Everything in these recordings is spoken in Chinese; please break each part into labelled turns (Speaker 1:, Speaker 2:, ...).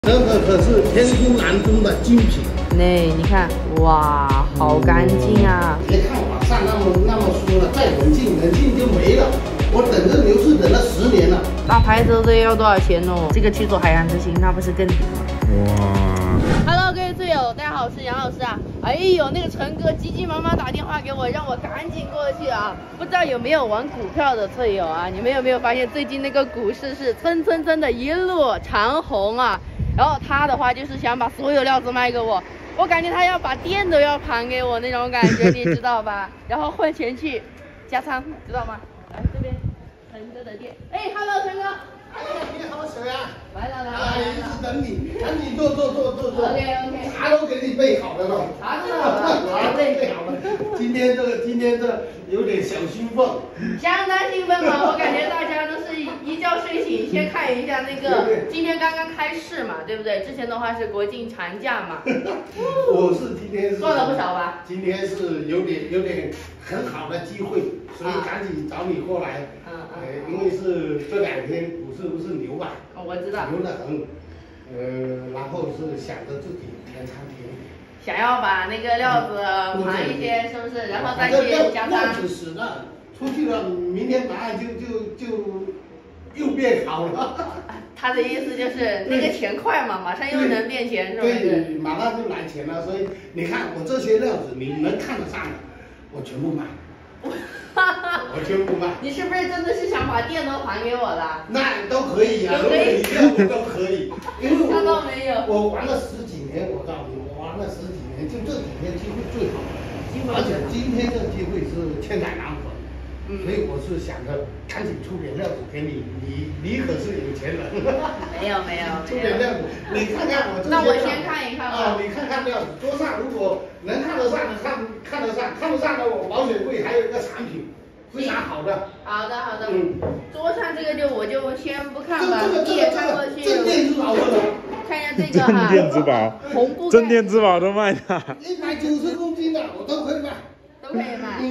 Speaker 1: 这个可是天空蓝中的精品。
Speaker 2: 你看，哇，好干净啊！
Speaker 1: 别看网上那么说了，再冷静就没了。我等这牛市等了10年了。
Speaker 2: 大牌子这要多少钱哦？这个去做海洋之星，那不是更顶吗？哇 ！Hello， 各位队友，大家好，我是杨老师啊。哎呦，那个陈哥急急忙忙打电话给我，让我赶紧过去啊。不知道有没有玩股票的队友啊？你们有没有发现最近那个股市是蹭的一路长红啊？然后他的话就是想把所有料子卖给我。我感觉他要把店都要盘给我那种感觉，你知道吧？然后换钱去加仓，知道吗？来这边，陈哥的店。哎 ，Hello， 陈哥。
Speaker 1: 哎，你好，小杨。
Speaker 2: 来了。
Speaker 1: 一直等你，赶紧坐。
Speaker 2: OK。
Speaker 1: 茶都给你备好了咯。
Speaker 2: 茶都备好了。
Speaker 1: 今天这有点小兴奋。
Speaker 2: 相当兴奋嘛，我感觉大家都是一觉睡醒，先看一下那个，今天刚刚开市嘛，对不对？之前的话是国庆长假嘛。
Speaker 1: 我是今天是
Speaker 2: 赚了不少吧？
Speaker 1: 今天是有点很好的机会，所以赶紧找你过来。因为是这2天股市不是牛嘛，
Speaker 2: 我知道。
Speaker 1: 牛得很。然后是想着自己填仓便宜。
Speaker 2: 想要把那个料子盘一些，是不是？然后再去加仓。
Speaker 1: 料子死了，出去了，明天马上就又变好了。
Speaker 2: 他的意思就是那个钱快嘛，马上又能变钱，是不是？
Speaker 1: 对，马上就来钱了。所以你看我这些料子，你能看得上的，我全部买。我全部卖。你是不是真的是想把店都还给我了？那都可以呀，如果你要我都可以。因为
Speaker 2: 看到没有？
Speaker 1: 我玩了10几年，我告诉你，我玩了10几年，就这几天机会最好了。而且今天这机会是千载难逢。所以我是想着赶紧出点料子给你，你可是有钱人。没有。出点料子，你看看我这些。那我先看一看吧。你看看料子，桌上如果能看得上的看得上的，我保险柜还有一个产品，非常好的。好的。桌上这个我就先不看吧，你也看过去。镇店之宝看一下这个哈。镇
Speaker 3: 店之宝。红布。镇店之宝都卖的。
Speaker 1: 190公斤的我都可以卖。
Speaker 2: 都可以卖。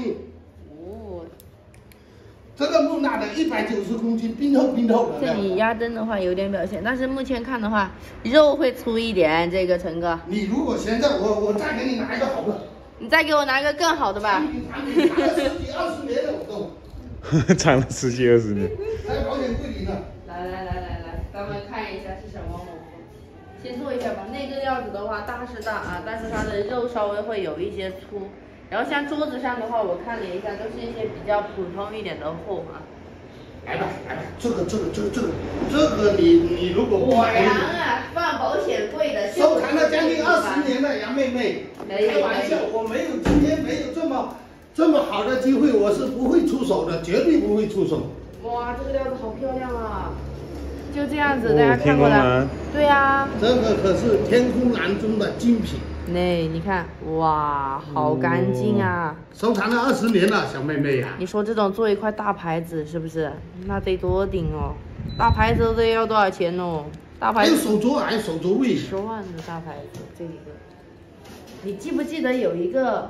Speaker 1: 这个木纳的190公斤，冰透的。
Speaker 2: 这里压灯的话有点表现，但是目前看的话，肉会粗一点。这个陈哥，
Speaker 1: 你如果现在我再给你拿一个好的，
Speaker 2: 你再给我拿一个更好的吧。
Speaker 1: 产品藏了10几20年了，我都。
Speaker 3: 藏了10几20年。
Speaker 1: 在保险柜里呢。
Speaker 2: 来，咱们看一下是什么模糊。先做一下吧。那个料子的话大是大啊，但是它的肉稍微会有一些粗。然后像桌子上的话，我看了一下，都是一些比较普通一点的货啊。
Speaker 1: 来吧，这个你如果不买，
Speaker 2: 果然啊，放保险柜的，
Speaker 1: 收藏了将近20年了，杨妹妹，开玩笑，我今天没有这么好的机会，我是不会出手的，绝对不会出手。
Speaker 2: 哇，这个料子好漂亮啊！就这样子，大家看过来。对呀。
Speaker 1: 这个可是天空蓝中的精品。
Speaker 2: 你看，哇，好干净啊！
Speaker 1: 收藏了20年了，小妹妹呀。
Speaker 2: 你说这种做一块大牌子是不是？那得多顶哦！大牌子这要多少钱哦？大牌子
Speaker 1: 还有手镯位
Speaker 2: ，10万的大牌子这一个。你记不记得有一个，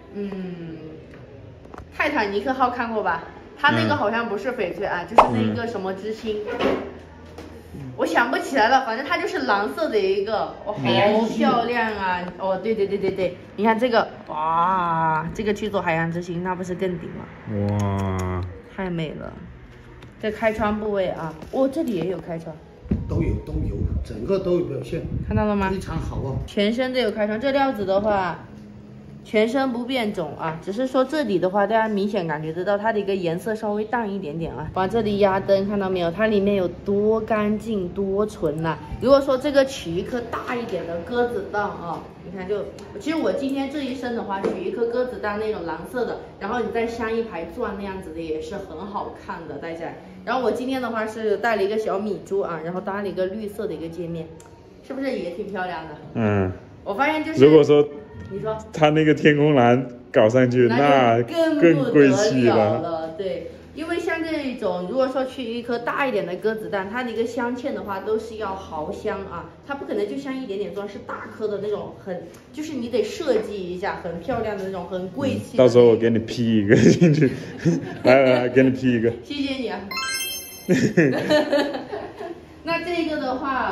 Speaker 2: 泰坦尼克号看过吧？它那个好像不是翡翠啊，就是那个什么之星。我想不起来了，反正它就是蓝色的一个，好漂亮啊！对，你看这个，哇，这个去做海洋之星，那不是更顶吗？哇，太美了！这开窗部位啊，这里也有开窗，
Speaker 1: 都有，整个都有表现，
Speaker 2: 看到了吗？
Speaker 1: 非常好哦。
Speaker 2: 全身都有开窗，这料子的话，全身不变种啊，只是说这里的话，大家明显感觉得到它的一个颜色稍微淡一点点啊。往这里压灯，看到没有？它里面有多干净多纯呐！如果说这个取一颗大一点的鸽子蛋啊，你看其实我今天这一身的话，取一颗鸽子蛋那种蓝色的，然后你再镶一排钻那样子的也是很好看的，戴起来。然后我今天的话是戴了一个小米珠啊，然后搭了一个绿色的一个界面，是不是也挺漂亮的？我发现就是
Speaker 3: 如果说。
Speaker 2: 你说
Speaker 3: 它那个天空蓝搞上去，那更贵气了。
Speaker 2: 对，因为像这种，如果说取一颗大一点的鸽子蛋，它的一个镶嵌的话都是要毫镶啊，它不可能就镶一点点钻，是大颗的那种，就是你得设计一下，很漂亮的那种，很贵气。
Speaker 3: 到时候我给你 P 一个进去，来，给你 P 一个。
Speaker 2: 谢谢你啊。那这个的话。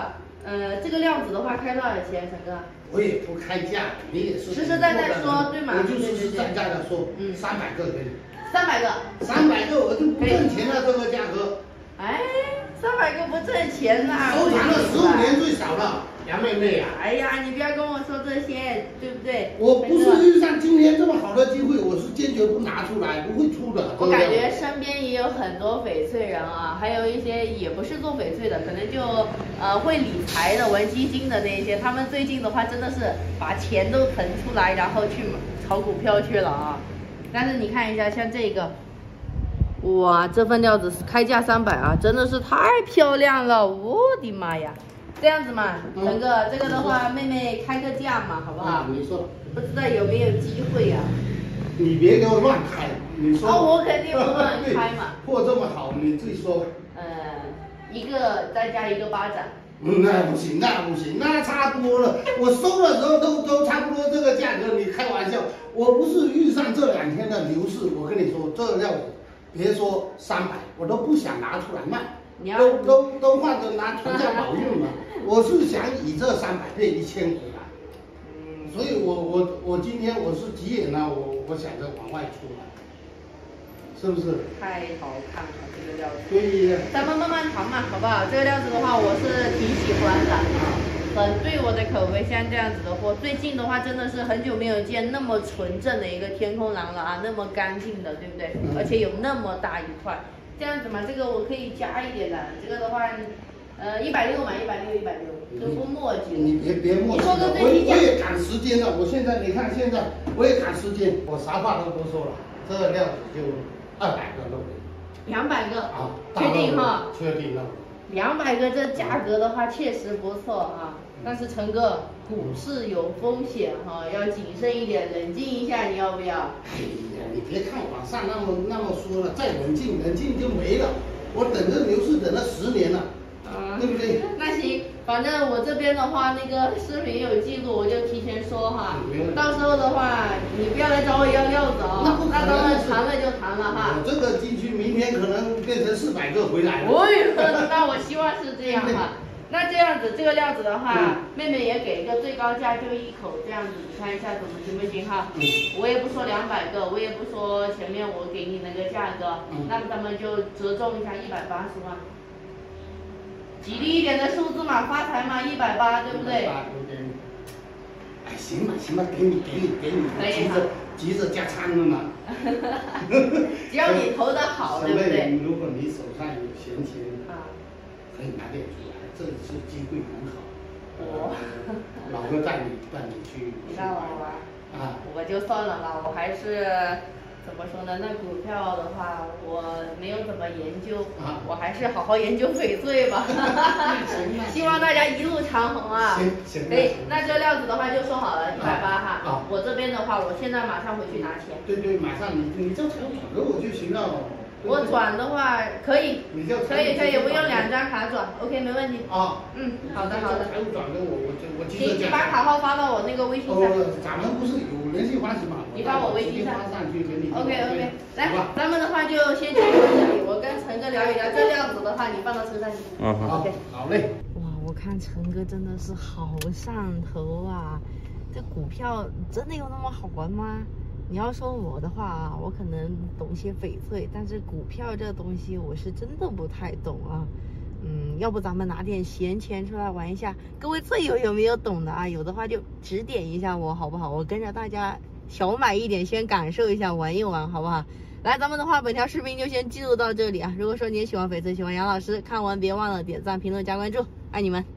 Speaker 2: 这个料子的话开多少钱，陈哥？
Speaker 1: 我也不开价，你也是
Speaker 2: 实实在在说，对吗？
Speaker 1: 我就实实在在的说，300个给你。
Speaker 2: 300个。
Speaker 1: 300个我就不挣钱了，这个价格。
Speaker 2: 哎，300个不挣钱呐。
Speaker 1: 收藏了15年最少了，杨妹妹啊。
Speaker 2: 哎呀，你不要跟我说这些，对不对？
Speaker 1: 我不是遇上今天这么好的机会，我是坚决不拿出来，不会出的。
Speaker 2: 我感觉身边也有很多翡翠人啊，还有一些也不是做翡翠的，可能就会理财的、玩基金的那些，他们最近的话真的是把钱都腾出来，然后去炒股票去了啊。但是你看一下，像这个。哇，这份料子开价300啊，真的是太漂亮了，我的妈呀！这样子嘛，陈哥，这个的话，妹妹开个价嘛，好不好？
Speaker 1: 你说。
Speaker 2: 不知道有没有机会呀？
Speaker 1: 你别给我乱开，你说。
Speaker 2: 我肯定不乱开嘛。
Speaker 1: 货这么好，你自己说。
Speaker 2: 一个再加一个巴掌。
Speaker 1: 那不行，那不行，那差不多了。我收的时候都差不多这个价格，你开玩笑。我不是遇上这2天的牛市，我跟你说，这料子。别说300，我都不想拿出来卖，都换成拿传家宝用了。我是想以这300变1000回来，所以我今天我是急眼了，我想着往外出来，是不是？太好看了这个料子。对呀。
Speaker 2: 咱们慢慢谈嘛，好不好？这个料子的话，我是挺喜欢的。很对我的口味，像这样子的货，最近的话真的是很久没有见那么纯正的一个天空蓝了啊，那么干净的，对不对？而且有那么大一块，这样子嘛，这个我可以加一点的，这个的话，160嘛，160，都不墨迹。
Speaker 1: 你别墨迹了，我也赶时间了，我现在你看现在我也赶时间，我啥话都不说了，这个料子就200个肉
Speaker 2: ，200个
Speaker 1: 啊，
Speaker 2: 确定哈？
Speaker 1: 确定了。
Speaker 2: 200个这价格的话确实不错啊。但是陈哥，股市有风险哈，要谨慎一点，冷静一下，你要不要？
Speaker 1: 哎呀，你别看网上那么说了，再冷静就没了。我等这牛市等了10年了，对不对？
Speaker 2: 那行，反正我这边的话，那个视频有记录，我就提前说哈。到时候的话，你不要来找我要料子啊。那咱们谈了就谈了哈。
Speaker 1: 我这个进去，明天可能变成400个回来了。
Speaker 2: 那我希望是这样哈。那这样子，这个料子的话，妹妹也给一个最高价，就1口这样子，你看一下怎么行不行哈？我也不说200个，我也不说前面我给你那个价格，那么咱们就折中一下180万，吉利一点的数字嘛，发财嘛，180，对不对？
Speaker 1: 哎，行吧，给你，急着加餐了嘛。
Speaker 2: 只要你投的好，对不对？
Speaker 1: 如果你手上有闲钱可以拿点出来，这次机会很好。老哥带你去。
Speaker 2: 你让我玩啊？我就算了吧，我还是怎么说呢？那股票的话，我没有怎么研究，我还是好好研究翡翠吧。希望大家一路长虹啊！
Speaker 1: 行。
Speaker 2: 可以，那这料子的话就说好了，180哈。我这边的话，我现在马上回去拿钱。
Speaker 1: 对，马上你就转给我就行了。
Speaker 2: 我转的话可以，可以，不用2张卡转 ，OK， 没问题。好的。
Speaker 1: 财务转给我
Speaker 2: 行，你把卡号发到我那个微信上。
Speaker 1: 咱们不是有联系关系吗？
Speaker 2: 你发我微信上。
Speaker 1: 发上去给你。
Speaker 2: OK， 来，咱们的话就先讲到这里。我跟陈哥聊一聊，这料子的话你放到车上去。
Speaker 1: OK，好嘞。
Speaker 2: 哇，我看陈哥真的是好上头啊！这股票真的有那么好玩吗？你要说我的话啊，我可能懂些翡翠，但是股票这东西我是真的不太懂啊。要不咱们拿点闲钱出来玩一下？各位翠友有没有懂的啊？有的话就指点一下我好不好？我跟着大家小买一点，先感受一下，玩一玩好不好？来，咱们的话本条视频就先记录到这里啊。如果说你也喜欢翡翠，喜欢杨老师，看完别忘了点赞、评论、加关注，爱你们。